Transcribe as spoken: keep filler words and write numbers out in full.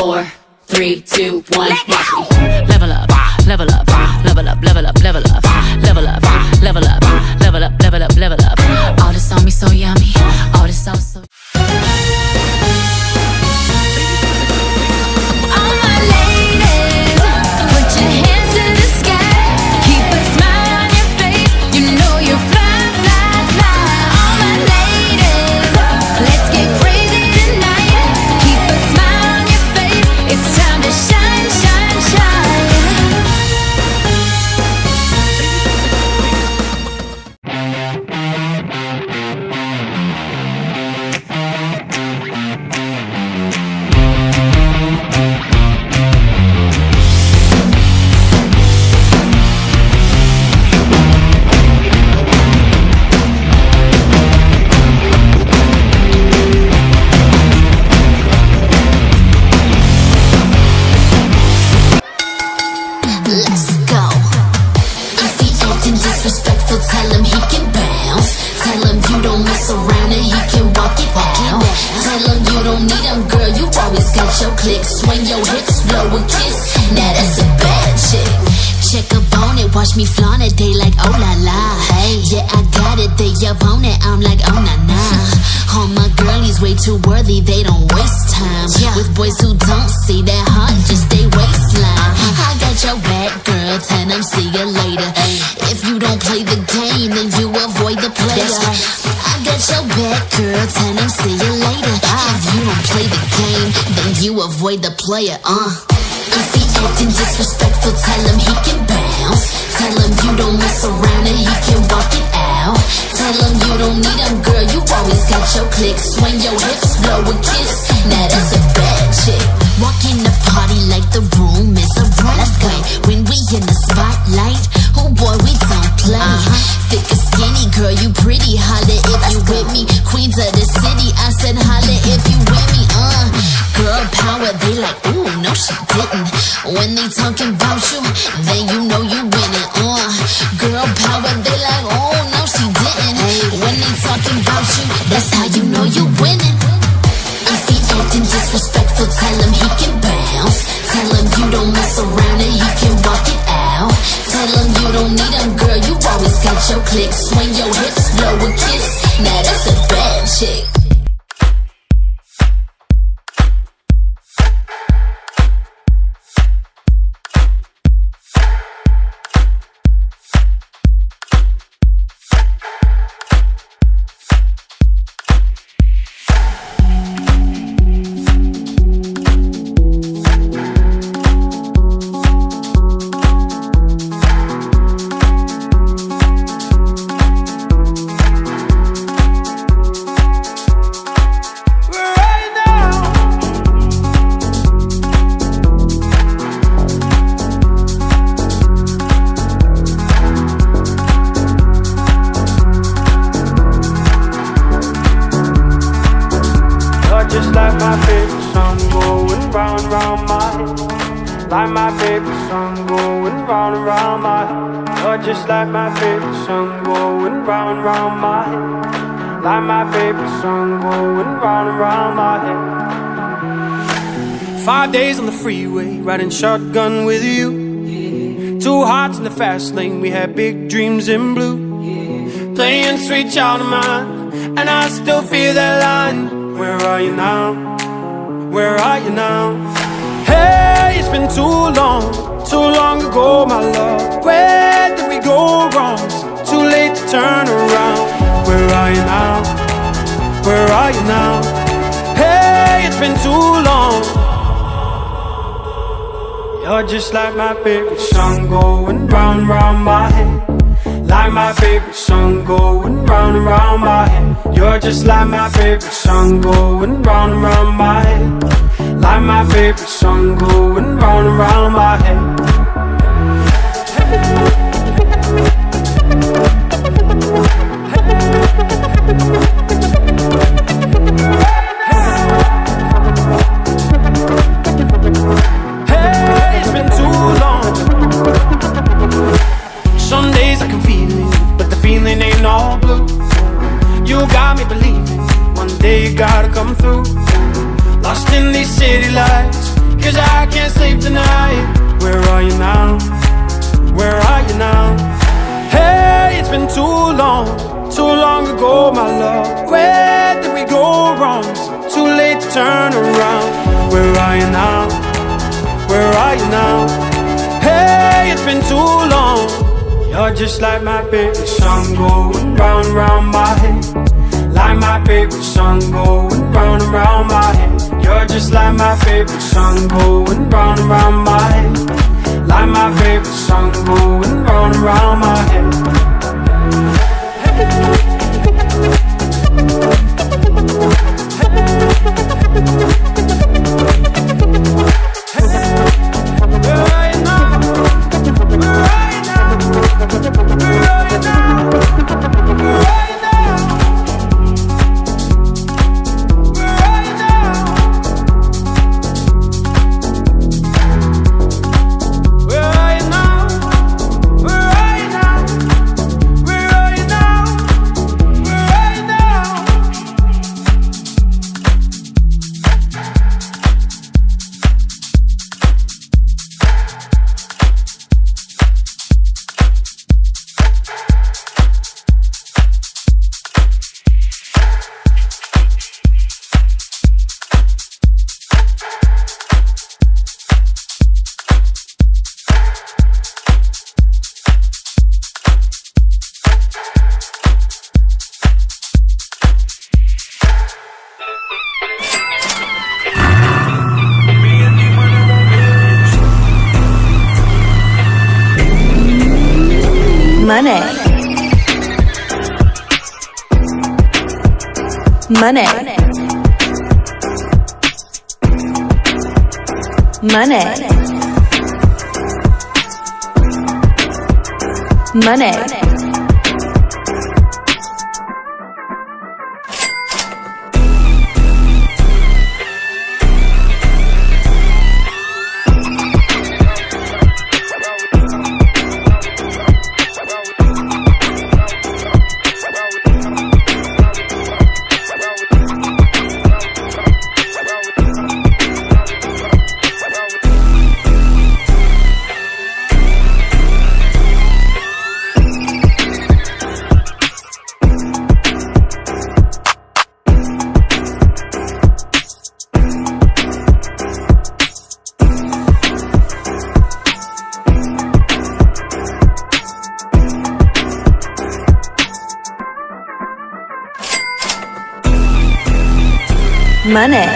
four, three, two, one, watch me. Level up, level up, level up, level up, level up, level up, level up, level up, level up, level up. All this on me so yummy, all this sauce so. Tell him he can bounce. Tell him you don't mess around and he can walk it out. Tell him you don't need him, girl, you always got your click. Swing your hips, blow a kiss, now that's a bad chick. Check up on it, watch me flaunt it, they like oh la la. Hey, yeah, I got it, they up on it, I'm like oh na na. All my girlies way too worthy, they don't waste time with boys who don't see that heart, just they waistline. I got your back, girl, tell them see you later. If you don't play the game, then you avoid the player. I got your back, girl, tell them see you later. If you don't play the game, then you avoid the player. Uh. If he acting disrespectful, tell him he can bounce. Tell him you don't mess around and he can walk it out. Tell him you don't need him, girl, you always got your click. Swing your hips, blow a kiss, now that's a bad chick. Walk in the party like the room is a runway. When we in the spotlight, oh boy, we don't play. uh-huh. Thick or skinny, girl, you pretty. Holla if you with me. Queens of the city, I said holla if you with me. Uh, girl power, they like, ooh, no she didn't. When they talking about you, then you know you winning. Uh, girl power, they like, oh, no she didn't. When they talking about you, that's how you know you winning. If he acting disrespectful, tell him he can bounce. Tell him you don't mess around and he can walk it out. Tell him you don't need him, girl, you always got your click. Swing your hips, blow a kiss, now that's a bad chick. Like my favorite song going round and round my head. You're just like my favorite song going round and round my head. Like my favorite song going round and round my head. Five days on the freeway, riding shotgun with you. Yeah. Two hearts in the fast lane, we had big dreams in blue. Yeah. Playing sweet child of mine, and I still feel that line. Where are you now? Where are you now? Hey, it's been too long, too long ago, my love. Where did we go wrong? Too late to turn around. Where are you now? Where are you now? Hey, it's been too long. You're just like my favorite song going round, round my head. Like my favorite song going round and round my head. You're just like my favorite song going round and round my head. Like my favorite song going round and round my head. Hey, it's been too long. Some days I can feel it, but the feeling ain't all blue. You got me believing one day you gotta come through. Lost in these city lights, 'cause I can't sleep tonight. Where are you now? Where are you now? Hey, it's been too long, too long ago, my love. Where did we go wrong? It's too late to turn around. Where are you now? Where are you now? Hey, it's been too long. You're just like my favorite song going round and round my head. Like my favorite song going round and round my head. You're just like my favorite song going round and round my head. Like my favorite song going round and round my head. Money. Money. Money. Money. Money.